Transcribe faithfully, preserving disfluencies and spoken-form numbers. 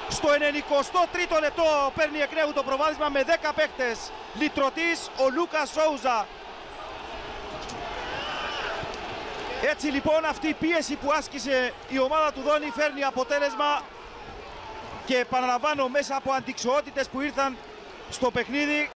Στο ενενηκοστό τρίτο λεπτό παίρνει εκ νέου το προβάδισμα με δέκα παίκτες. Λυτρωτής ο Λούκας Σόουζα. Έτσι λοιπόν αυτή η πίεση που άσκησε η ομάδα του Δόνη φέρνει αποτέλεσμα και επαναλαμβάνω μέσα από αντικσοότητες που ήρθαν στο παιχνίδι